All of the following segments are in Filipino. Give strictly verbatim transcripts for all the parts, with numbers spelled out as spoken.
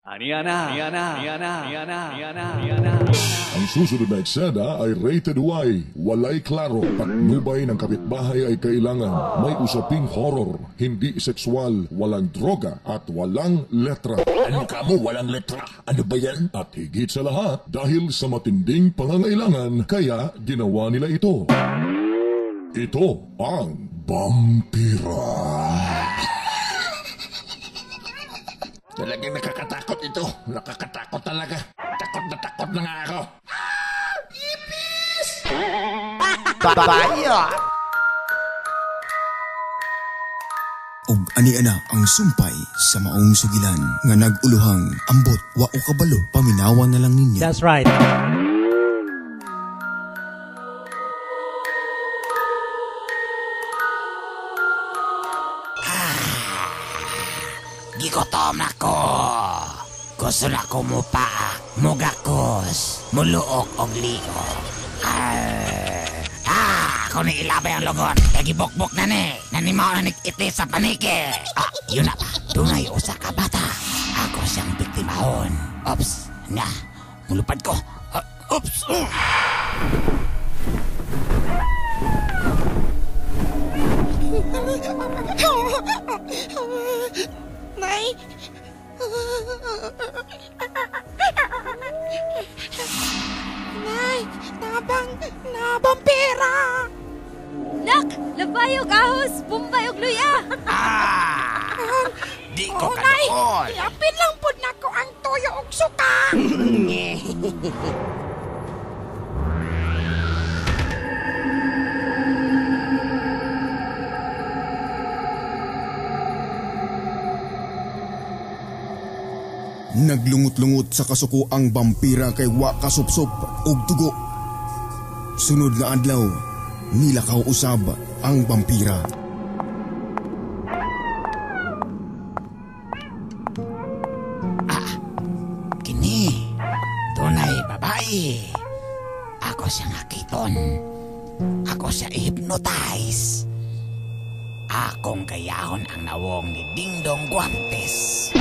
Aniana, Aniana, Aniana, Aniana, Aniana, Aniana. Ang susunod na eksena ay rated Y, walay klaro, patnubay ng kapitbahay ay kailangan. May usaping horror, hindi sexual, walang droga at walang letra. Ano ka mo, walang letra? Ano ba yan? At higit sa lahat, dahil sa matinding pangangailangan, kaya ginawa nila ito. Ito ang Vampira. Talagang nakakatakot ito. Nakakatakot talaga. Takot na takot na nga ako. Ah! Ipis! Babayo! Og ani-ana ang sumpay sa maong sugilan nga naguluhang ambot wa o kabalo paminawan na lang ninyo. That's right. Gikotom na ko. Gusto na ko mo pa, mugakos, muluok og ligo. Ah, ah, ako ni ilabay ang logon. Nagibokbok na ni. Nanimaw na nag-iti sa panike. Ah, yun na pa. Dunay usa ka bata. Ako siyang biktimahon. Ops, nga. Mulupad ko. Uh, oops. Uh. Nay! Nay! Nabang... Nabang pera! Nak! Labayog ahos! Bumbayog luya! Ah! Di ko oh, Nay! kanoon! Iapin lang po na ko ang toyo og suka! Naglungot-lungot sa kasuko ang vampira kay wa kasupsop og dugo. Sunod nga adlaw, nilakaw usab ang vampira. Ah, kini, tunay babae. Ako siya nakiton. Ako siya hypnotize. Akong kayahon ang nawong ni Dingdong Guantes.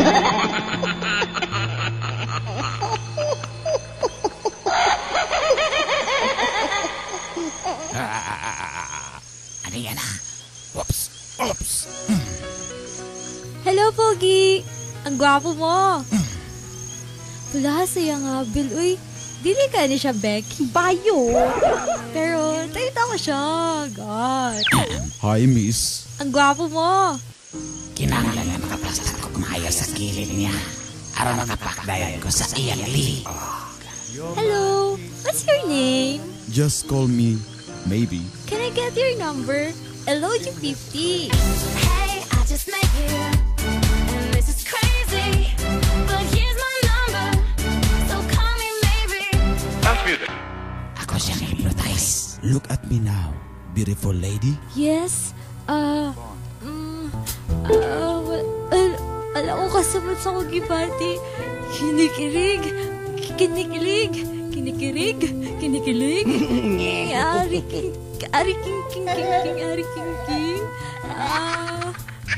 ah, ano yan ah? Oops, oops. Hmm. Hello, Pogi! Ang gwapo mo! Pula saya nga, Bill. Uy, dili ka ni siya, Becky. Bayo! Pero, tayo ko siya. God. Hi, miss. Ang gwapo mo! Kinahanglan nga makaplastar ko kumayo sa kilid niya. Aron makapakdayan ko sa iyang liog. Hello! What's your name? Just call me maybe. Can I get your number? L O G fifty. Hey, I just met you, and this is crazy, but here's my number, so call me maybe. Dance music. Ako siyang hypnotize. Look at me now, beautiful lady. Yes? Ah... Uh, mm, uh, al alam ko kasabot sa kong gibati. Kinikilig. Kinikilig. Kinikilig. Kinikilig. Ari king... Ari king king king king. Ari king king. Ah...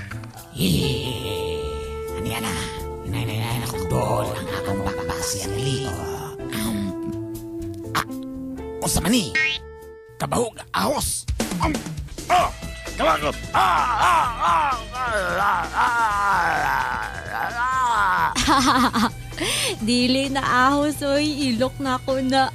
Yee! Ano yan ah? Inay-inay akong doon ang akong bakbasi ang liog. Um... Ah! Unsa man ni? Kabahog ahos! Um... Ah! Kabahog! Ah! Ah! Ah! Ah! Ah! Dili na ahos, oy. Ilok na ako na.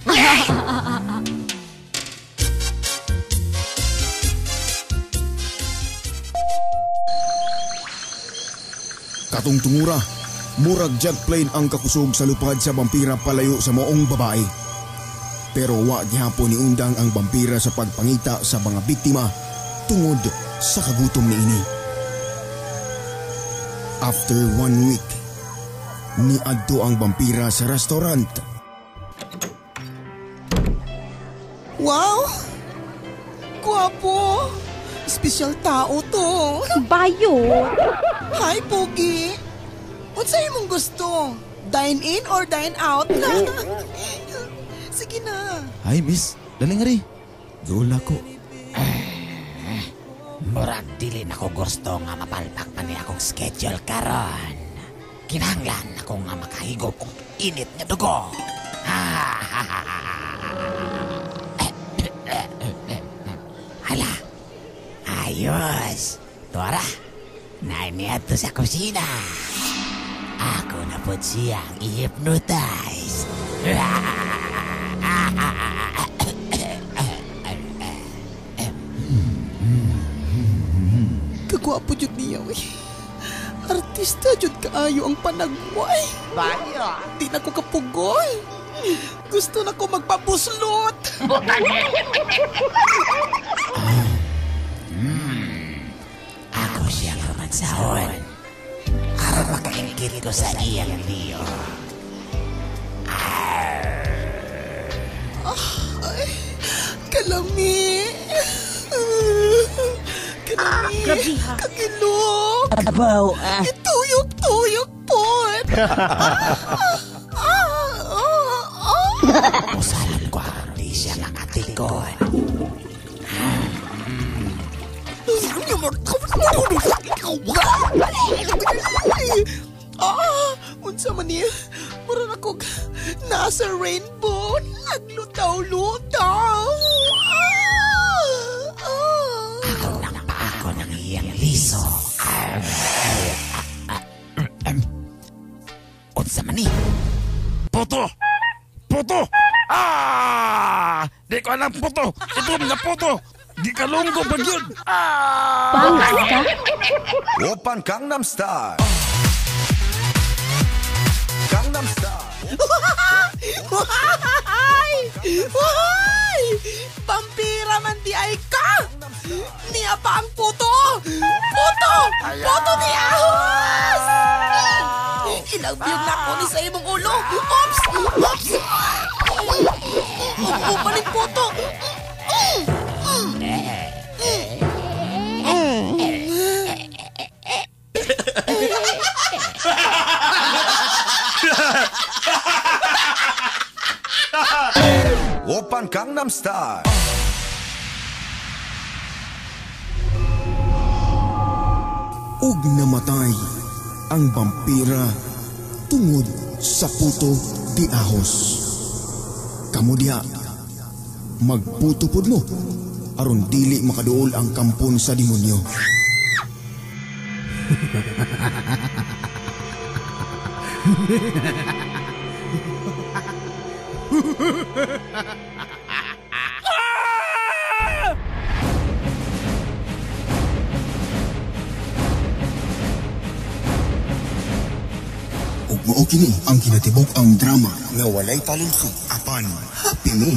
Katong tungura, murag jet plane ang kakusog sa lupad sa vampira palayo sa maong babae. Pero wa gihapon ni undang ang vampira sa pagpangita sa mga biktima tungod sa kagutom niini. After one week, niadto ang vampira sa restaurant. Wow! Guwapo! Espesyal tao to! Bayo! Hi, Pogi! What's imong gusto? Dine in or dine out? Sige na. Hi, miss. Daling nga rin. Doon ako. Murag dili na ko gusto nga mapalpak pa niya akong schedule karon. kinahanglan ako nga makahigop og init nga dugo. Hala, ayos. Tora, nainiat to sa kusina. Ako na po siyang i-hypnotize. Kagwapo jud niya, uy. Artista jud kaayo ang panagway. Bayo. Di na ko kapugoy. Gusto na ko magpabuslot. Ako siyang romansahon. Aron makaingkit ko sa iyang liyo. Ay, kalami. Kalami. Grabe ha. Kagilok. Abaw, ah. Ituyok-tuyok po. Musalan ko di siya nakatikon. Ah, unsa man niya? Mura na kog nasa rainbow. Naglutaw-lutaw. Ako nang paako ng iyang liso. Unsa man ni? Puto! Puto! Ah! Di ko alam puto! Ito na puto! Di ka lunggo ba yun? Ah! Pangis ka? Open Gangnam Style. Gangnam Style. Why? Why? Vampira man di ay ka! Niya pa ang puto! Puto! Puto ni Ahos! Inagbiyog na ako ni sa imong ulo! Oops! Oops! Upaling puto! Open Gangnam Style. Ug namatay ang vampira tungod sa puto di ahos. Kamu diha, magputupod mo aron dili makaduol ang kampon sa demonyo. Ug mao kini ang kinatibok ang drama nga walay talento apan happy me.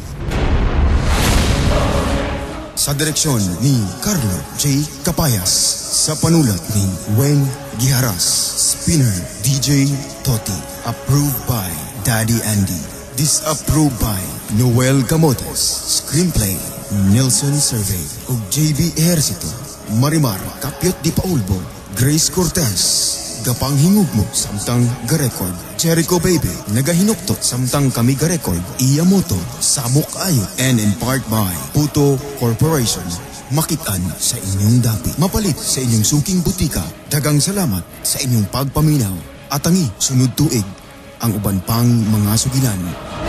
Sa direksyon ni Carlo J. Capayas, sa panulat ni Weng Giharas, spinner D J Toti, approved by Daddy Andy, disapproved by Noel Camotes, screenplay Nelson Survey ug J B Ejercito, Marimar Kapyot Di Paulbo, Grace Cortez, Gapang Hingugmo samtang ga-record, Jericho Baby nagahinuktot samtang kami ga-record, Iyamoto Samok Ayo, and in part by Puto Corporation. Makitaan sa inyong dapi, mapalit sa inyong suking butika. Dagang salamat sa inyong pagpaminaw. At tangi sunod tuig ang uban pang mga sugilan.